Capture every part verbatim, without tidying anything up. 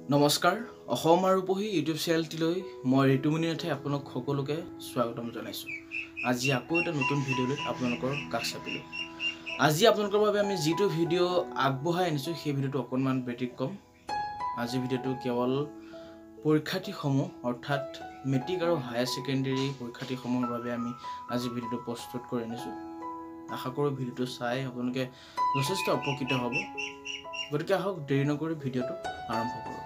নমস্কাৰ অসম আৰু পহি ইউটিউব চেনেলটিলৈ মই ঋতুমণিনাথে আপোনাক সকলোকে স্বাগতম জনাইছোঁ। আজি আকৌ এটা নতুন ভিডিঅ'লৈ আপোনালোকৰ কাষ চাপিলোঁ। আজি আপোনালোকৰ বাবে আমি যিটো ভিডিঅ' আগবঢ়াই আনিছোঁ সেই ভিডিঅ'টো অকণমান ব্যতিক্ৰম। আজি ভিডিঅ'টো কেৱল পৰীক্ষাৰ্থীসমূহ অৰ্থাৎ মেট্ৰিক আৰু হায়াৰ ছেকেণ্ডেৰী পৰীক্ষাৰ্থীসমূহৰ বাবে আমি আজি ভিডিঅ'টো প্ৰস্তুত কৰি আনিছোঁ। আশা কৰোঁ ভিডিঅ'টো চাই আপোনালোকে যথেষ্ট উপকৃত হ'ব। গতিকে আহক দেৰি নকৰি ভিডিঅ'টো আৰম্ভ কৰোঁ।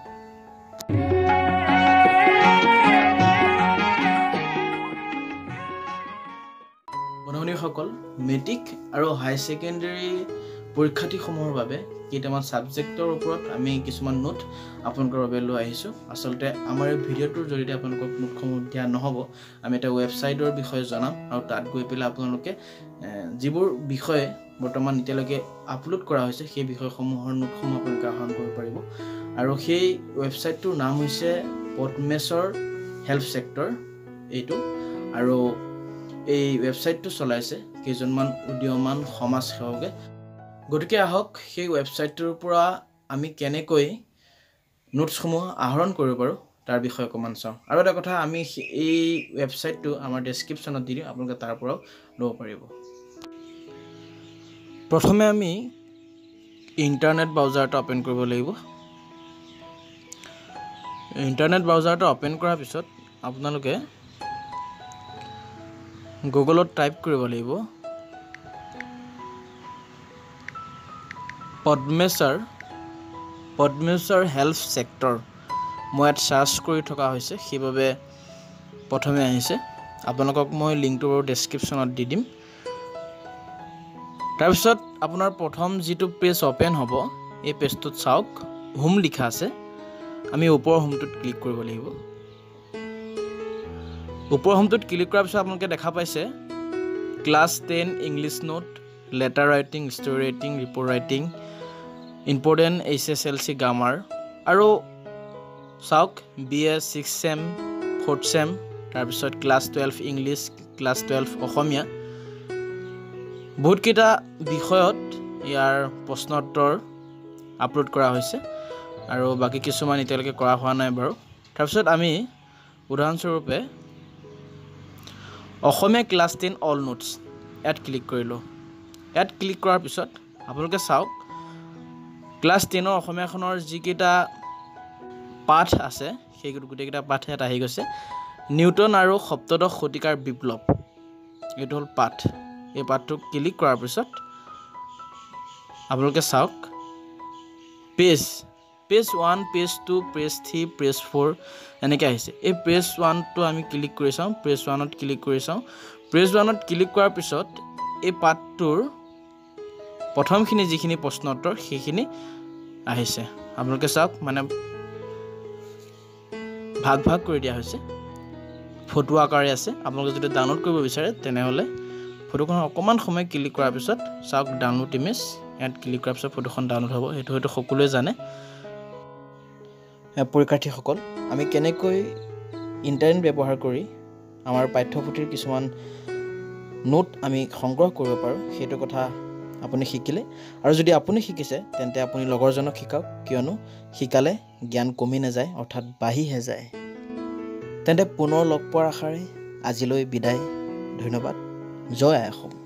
বন্ধুসকল, মেট্ৰিক আৰু হায়াৰ ছেকেণ্ডেৰী পৰীক্ষাৰ্থীসমূহৰ বাবে কেইটামান ছাবজেক্টৰ ওপৰত আমি কিছুমান নোট আপোনালোকৰ বাবে লৈ আহিছোঁ। আচলতে আমাৰ এই ভিডিঅ'টোৰ জৰিয়তে আপোনালোকক নোটসমূহ দিয়া নহ'ব, আমি এটা ৱেবছাইটৰ বিষয়ে জনাম আৰু তাত গৈ পেলাই আপোনালোকে যিবোৰ বিষয়ে বৰ্তমান এতিয়ালৈকে আপলোড কৰা হৈছে সেই বিষয়সমূহৰ নোটসমূহ আপোনালোকে আহৰণ কৰিব পাৰিব। আৰু সেই ৱেবছাইটটোৰ নাম হৈছে পদ্মেশ্বৰ হেল্প ছেক্টৰ এইটো, আৰু এই ৱেবছাইটটো চলাইছে কেইজনমান উদীয়মান সমাজ সেৱকে। গতিকে আহক সেই ৱেবছাইটটোৰ পৰা আমি কেনেকৈ নোটছসমূহ আহৰণ কৰিব পাৰোঁ তাৰ বিষয়ে অকণমান চাওঁ। আৰু এটা কথা, আমি এই ৱেবছাইটটো আমাৰ ডেছক্ৰিপশ্যনত দি দিওঁ, আপোনালোকে তাৰ পৰাও ল'ব পাৰিব। প্ৰথমে আমি ইণ্টাৰনেট ব্ৰাউজাৰটো অ'পেন কৰিব লাগিব। ইণ্টাৰনেট ব্ৰাউজাৰটো অ'পেন কৰাৰ পিছত আপোনালোকে গুগলত টাইপ কৰিব লাগিব পদ্মেশ্বৰ পদ্মেশ্বৰ হেল্প ছেক্টৰ। মই ইয়াত চাৰ্চ কৰি থকা হৈছে, সেইবাবে প্ৰথমে আহিছে। আপোনালোকক মই লিংকটো বাৰু ডেছক্ৰিপশ্যনত দি দিম। তাৰপিছত আপোনাৰ প্ৰথম যিটো পেজ অ'পেন হ'ব, এই পেজটোত চাওক হোম লিখা আছে। আমি ওপৰৰ হোমটোত ক্লিক কৰিব লাগিব। ওপৰৰ হোমটোত ক্লিক কৰাৰ পিছত আপোনালোকে দেখা পাইছে class ten English note, letter writing, story writing, report writing, important H S L C grammar, আৰু চাওক B A six sem, fourth sem, তাৰপিছত class twelve English, class twelve Asamiya. বহুতকেইটা বিষয়ত ইয়াৰ প্ৰশ্ন উত্তৰ আপলোড কৰা হৈছে, আৰু বাকী কিছুমান এতিয়ালৈকে কৰা হোৱা নাই বাৰু। তাৰপিছত আমি উদাহৰণস্বৰূপে Asamiya class ten all notes ইয়াত ক্লিক কৰিলোঁ। ইয়াত ক্লিক কৰাৰ পিছত আপোনালোকে চাওক ক্লাছ টেনৰ অসমীয়াখনৰ যিকেইটা পাঠ আছে সেই গোটেইকেইটা পাঠ ইয়াত আহি গৈছে। নিউটন আৰু সপ্তদশ শতিকাৰ বিপ্লৱ, এইটো হ'ল পাঠ। এই পাঠটো ক্লিক কৰাৰ পিছত আপোনালোকে চাওক page page one, page two, page three, page four এনেকৈ আহিছে। এই পেজ ওৱানটো আমি ক্লিক কৰি চাওঁ। পেজ ওৱানত ক্লিক কৰি চাওঁ। পেজ ওৱানত ক্লিক কৰাৰ পিছত এই পাঠটোৰ প্ৰথমখিনি যিখিনি প্ৰশ্ন উত্তৰ সেইখিনি আহিছে। আপোনালোকে চাওক, মানে ভাগ ভাগ কৰি দিয়া হৈছে, ফটো আকাৰে আছে। আপোনালোকে যদি ডাউনলোড কৰিব বিচাৰে তেনেহ'লে ফটোখন অকণমান সময় ক্লিক কৰাৰ পিছত চাওক ডাউনলোড ইমেজ, ইয়াত ক্লিক কৰাৰ পিছত ফটোখন ডাউনলোড হ'ব। সেইটো হয়তো সকলোৱে জানে। পৰীক্ষাৰ্থীসকল, আমি কেনেকৈ ইণ্টাৰনেট ব্যৱহাৰ কৰি আমাৰ পাঠ্যপুথিৰ কিছুমান নোট আমি সংগ্ৰহ কৰিব পাৰোঁ সেইটো কথা আপুনি শিকিলে। আৰু যদি আপুনি শিকিছে তেন্তে আপুনি লগৰজনক শিকাওক, কিয়নো শিকালে জ্ঞান কমি নাযায়, অৰ্থাৎ বাঢ়িহে যায়। তেন্তে পুনৰ লগ পোৱাৰ আশাৰে আজিলৈ বিদায়। ধন্যবাদ। জয় আই অসম।